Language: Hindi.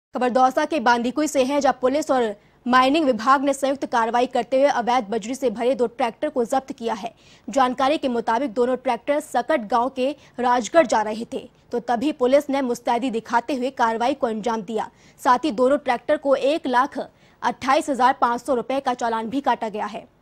खबर दौसा के बांदीकुई से है, जहां पुलिस और माइनिंग विभाग ने संयुक्त कार्रवाई करते हुए अवैध बजरी से भरे 2 ट्रैक्टर को जब्त किया है। जानकारी के मुताबिक दोनों ट्रैक्टर सकट गांव के राजगढ़ जा रहे थे, तो तभी पुलिस ने मुस्तैदी दिखाते हुए कार्रवाई को अंजाम दिया। साथ ही दोनों ट्रैक्टर को 1,28,500 रुपए का चालान भी काटा गया है।